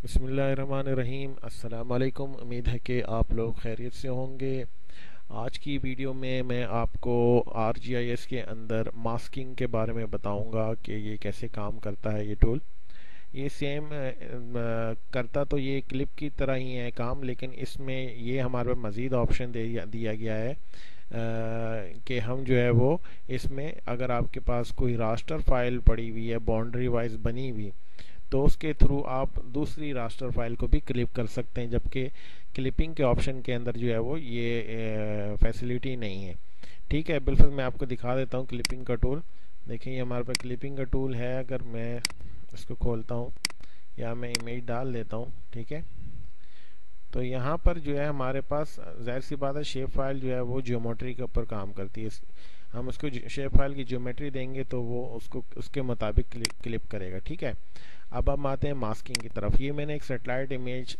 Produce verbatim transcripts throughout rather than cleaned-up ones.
बिस्मिल्लाहिर्रहमानिर्रहीम। अस्सलाम वालेकुम। उम्मीद है कि आप लोग खैरियत से होंगे। आज की वीडियो में मैं आपको आर जी आई एस के अंदर मास्किंग के बारे में बताऊंगा कि ये कैसे काम करता है। ये टूल ये सेम करता तो ये क्लिप की तरह ही है काम, लेकिन इसमें ये हमारे पास मज़ीद ऑप्शन दे दिया दिया गया है कि हम जो है वो इसमें अगर आपके पास कोई रास्टर फाइल पड़ी हुई है बाउंड्री वाइज बनी हुई, तो उसके थ्रू आप दूसरी रास्टर फाइल को भी क्लिप कर सकते हैं, जबकि क्लिपिंग के ऑप्शन के अंदर जो है वो ये फैसिलिटी नहीं है। ठीक है, बिल्कुल मैं आपको दिखा देता हूँ क्लिपिंग का टूल। देखिए ये हमारे पास क्लिपिंग का टूल है। अगर मैं इसको खोलता हूँ या मैं इमेज डाल देता हूँ, ठीक है, तो यहाँ पर जो है हमारे पास ज़ाहिर सी बात है शेप फाइल जो है वो ज्योमेट्री के ऊपर काम करती है। हम उसको शेप फाइल की ज्योमेट्री देंगे तो वो उसको उसके मुताबिक क्लिप, क्लिप करेगा। ठीक है, अब हम आते हैं मास्किंग की तरफ। ये मैंने एक सेटेलाइट इमेज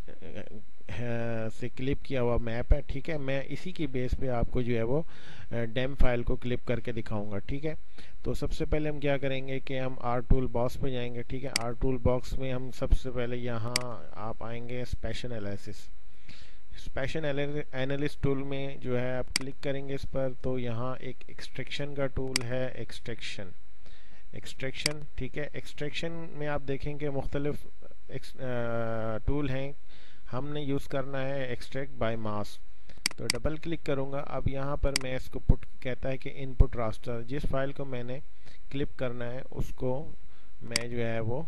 से क्लिप किया हुआ मैप है। ठीक है, मैं इसी की बेस पे आपको जो है वो डेम फाइल को क्लिप करके दिखाऊंगा। ठीक है, तो सबसे पहले हम क्या करेंगे कि हम आर टूल बॉक्स पे जाएंगे। ठीक है, आर टूल बॉक्स में हम सबसे पहले यहाँ आप आएंगे special analysis. Special analyst tool में जो है आप क्लिक करेंगे इस पर, तो यहाँ एक एक्सट्रैक्शन का टूल है। एक्सट्रैक्शन एक्सट्रैक्शन ठीक है, एक्सट्रैक्शन में आप देखेंगे मुख्तलिफ टूल हैं। हमने यूज़ करना है एक्सट्रैक्ट बाय मास, तो डबल क्लिक करूँगा। अब यहाँ पर मैं इसको पुट कहता है कि इनपुट रास्टर, जिस फाइल को मैंने क्लिप करना है उसको मैं जो है वो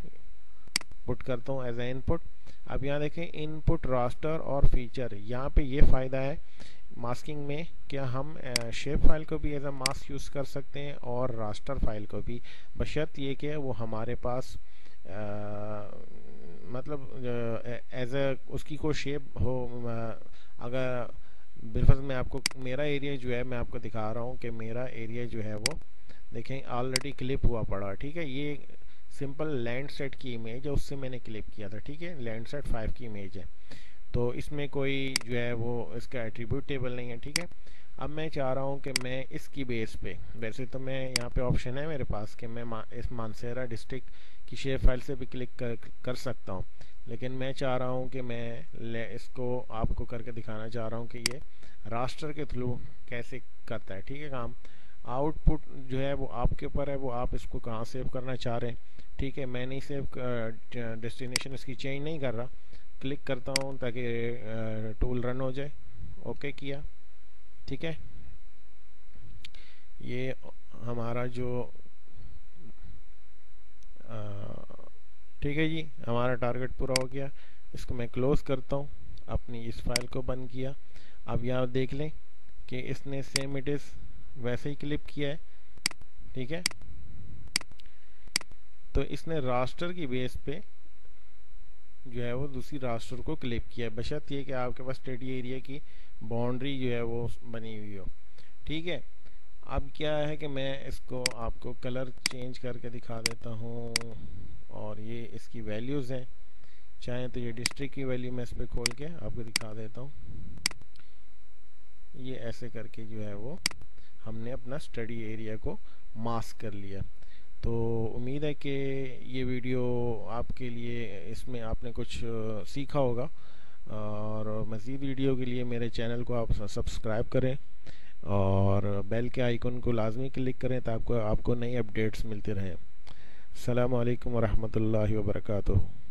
पुट करता हूँ एज ए इनपुट। अब यहाँ देखें इनपुट रास्टर और फीचर, यहाँ पे ये फ़ायदा है मास्किंग में कि हम शेप फाइल को भी एज अ मास्क यूज़ कर सकते हैं और रास्टर फाइल को भी, बशर्त ये कि वो हमारे पास आ, मतलब एज अ उसकी कोई शेप हो। अगर बिल्कुल मैं आपको मेरा एरिया जो है मैं आपको दिखा रहा हूँ कि मेरा एरिया जो है वो देखें ऑलरेडी क्लिप हुआ पड़ा। ठीक है, ये सिंपल लैंडसेट की इमेज है, उससे मैंने क्लिप किया था। ठीक है, लैंडसेट फाइव की इमेज है, तो इसमें कोई जो है वो इसका एट्रीब्यूट टेबल नहीं है। ठीक है, अब मैं चाह रहा हूँ कि मैं इसकी बेस पे, वैसे तो मैं यहाँ पे ऑप्शन है मेरे पास कि मैं मा, इस मानसेरा डिस्ट्रिक्ट की शेप फाइल से भी क्लिक कर, कर सकता हूँ, लेकिन मैं चाह रहा हूँ कि मैं ले इसको आपको करके दिखाना चाह रहा हूँ कि ये रास्टर के थ्रू कैसे करता है। ठीक है, काम आउटपुट जो है वो आपके ऊपर है, वो आप इसको कहाँ सेव करना चाह रहे हैं। ठीक है, मैं नहीं सेव डेस्टिनेशन इसकी चेंज नहीं कर रहा, क्लिक करता हूँ ताकि टूल रन हो जाए। ओके किया। ठीक है, ये हमारा जो ठीक है जी, हमारा टारगेट पूरा हो गया। इसको मैं क्लोज करता हूँ, अपनी इस फाइल को बंद किया। अब यहाँ देख लें कि इसने सेम इट इज़ वैसे ही क्लिप किया है। ठीक है, तो इसने रास्टर की बेस पे जो है वो दूसरी रास्टर को क्लिप किया है, बशर्त ये कि आपके पास स्टडी एरिया की बाउंड्री जो है वो बनी हुई हो। ठीक है, अब क्या है कि मैं इसको आपको कलर चेंज करके दिखा देता हूँ, और ये इसकी वैल्यूज़ हैं। चाहे तो ये डिस्ट्रिक्ट की वैल्यू मैं इस पर खोल के आपको दिखा देता हूँ। ये ऐसे करके जो है वो हमने अपना स्टडी एरिया को मास्क कर लिया। तो उम्मीद है कि ये वीडियो आपके लिए, इसमें आपने कुछ सीखा होगा, और मज़ीद वीडियो के लिए मेरे चैनल को आप सब्सक्राइब करें और बेल के आइकन को लाजमी क्लिक करें ताकि आपको नई अपडेट्स मिलती रहें। अस्सलामु अलैकुम वरहमतुल्लाहि वबरकातुहू।